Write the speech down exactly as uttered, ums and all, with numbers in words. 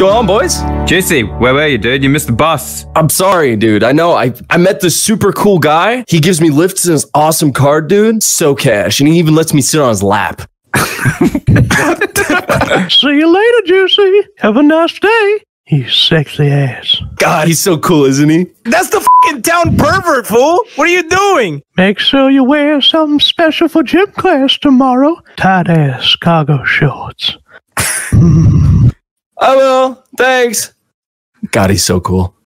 going on, boys? Juicy, where were you, dude? You missed the bus. I'm sorry, dude. I know. I, I met this super cool guy. He gives me lifts in his awesome car, dude. So cash. And he even lets me sit on his lap. See you later, Juicy. Have a nice day. You sexy ass. God, he's so cool, isn't he? That's the fucking town pervert, fool. What are you doing? Make sure you wear something special for gym class tomorrow. Tight ass cargo shorts. I will. Thanks. God, he's so cool.